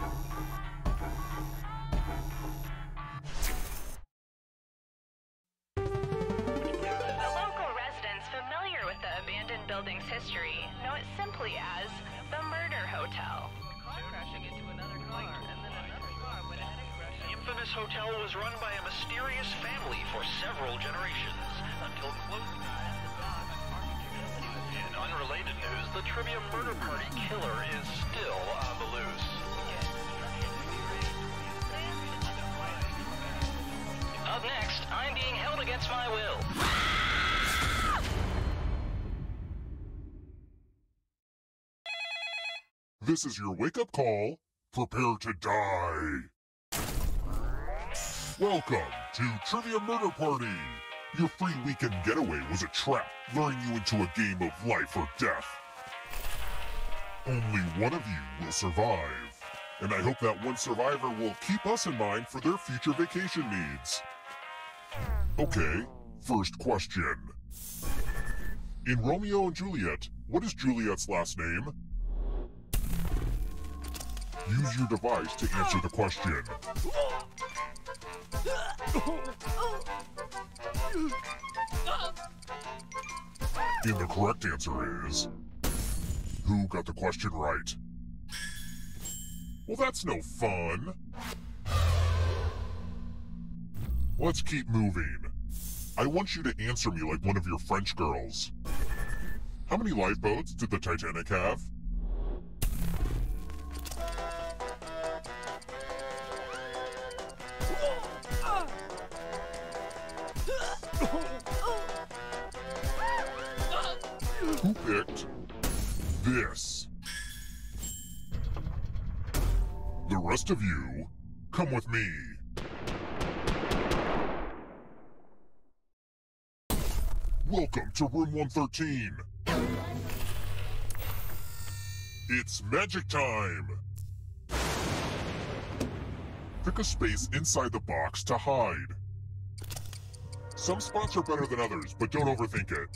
The local residents familiar with the abandoned building's history know it simply as the Murder Hotel. The infamous hotel was run by a mysterious family for several generations until close. In unrelated news, the trivia murder party killer is still on the loose. Up next, I'm being held against my will. This is your wake-up call. Prepare to die. Welcome to Trivia Murder Party. Your free weekend getaway was a trap, luring you into a game of life or death. Only one of you will survive. And I hope that one survivor will keep us in mind for their future vacation needs. Okay, first question. In Romeo and Juliet, what is Juliet's last name? Use your device to answer the question. And the correct answer is... Who got the question right? Well, that's no fun. Let's keep moving. I want you to answer me like one of your French girls. How many lifeboats did the Titanic have? Who picked this? The rest of you, come with me. Welcome to room 113. It's magic time. Pick a space inside the box to hide. Some spots are better than others, but don't overthink it.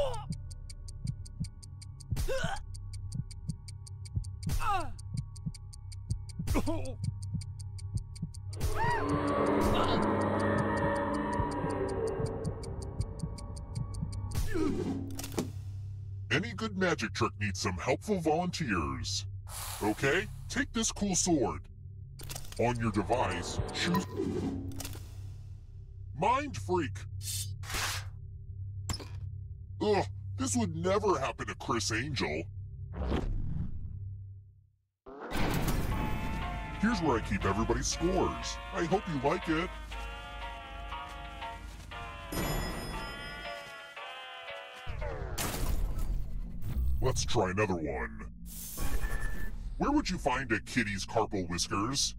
Any good magic trick needs some helpful volunteers. Okay, take this cool sword. On your device, choose... Mind Freak! Ugh, this would never happen to Chris Angel. Here's where I keep everybody's scores. I hope you like it. Let's try another one. Where would you find a kitty's carpal whiskers?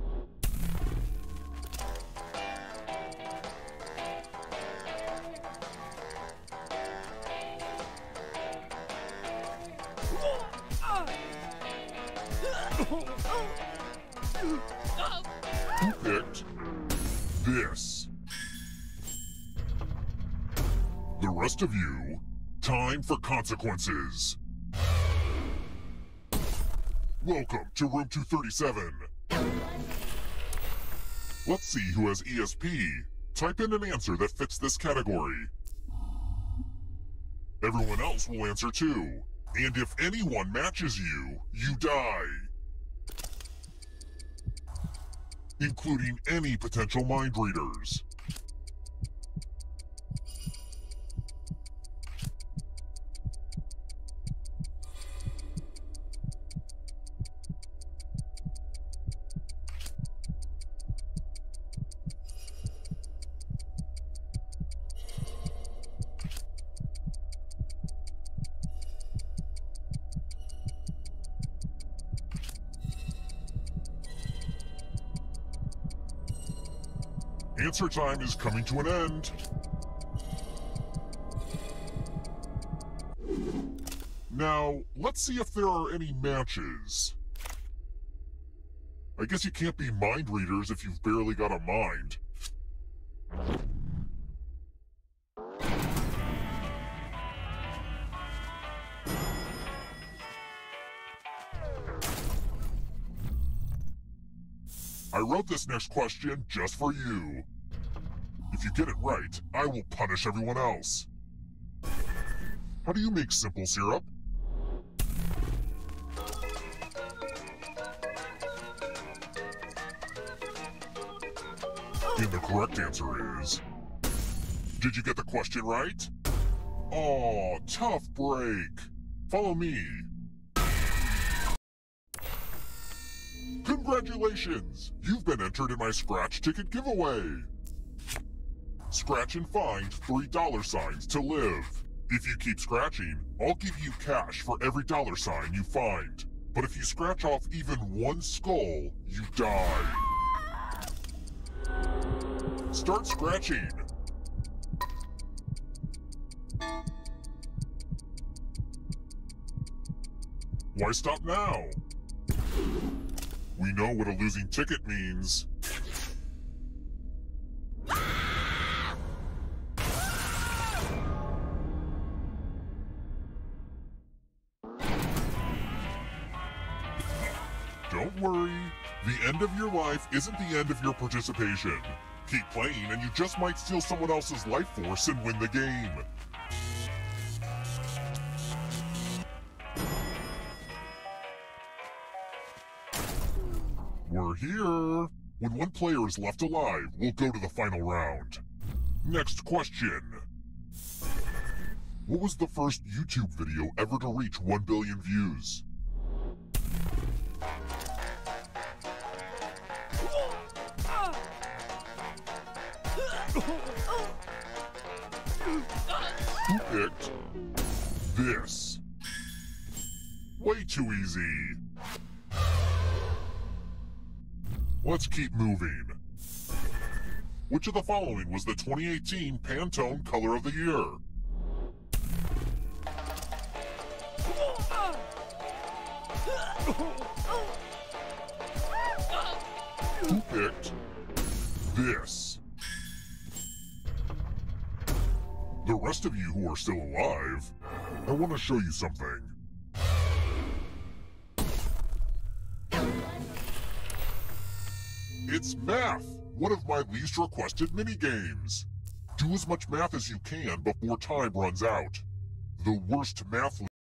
Who picked this? The rest of you, time for consequences. Welcome to room 237. Let's see who has ESP. Type in an answer that fits this category. Everyone else will answer too. And if anyone matches you, you die. Including any potential mind readers. Answer time is coming to an end. Now, let's see if there are any matches. I guess you can't be mind readers if you've barely got a mind. I wrote this next question just for you. If you get it right, I will punish everyone else. How do you make simple syrup? And the correct answer is... Did you get the question right? Aw, tough break. Follow me. Congratulations! You've been entered in my scratch ticket giveaway. Scratch and find $3 to live. If you keep scratching, I'll give you cash for every $sign you find. But if you scratch off even one skull, you die. Start scratching. Why stop now? We know what a losing ticket means. Don't worry, the end of your life isn't the end of your participation. Keep playing and you just might steal someone else's life force and win the game. We're here. When one player is left alive, we'll go to the final round. Next question. What was the first YouTube video ever to reach 1 billion views? Who picked this? Way too easy. Let's keep moving. Which of the following was the 2018 Pantone Color of the Year? Who picked this? The rest of you who are still alive, I want to show you something. It's math, one of my least requested minigames. Do as much math as you can before time runs out. The worst math